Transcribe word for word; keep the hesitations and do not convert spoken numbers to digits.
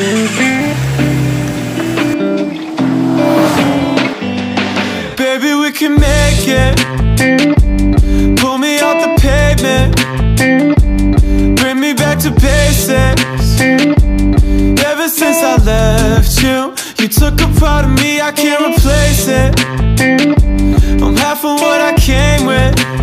Baby, we can make it. Pull me off the pavement, bring me back to basics. Ever since I left you, you took a part of me, I can't replace it. I'm half of what I came with.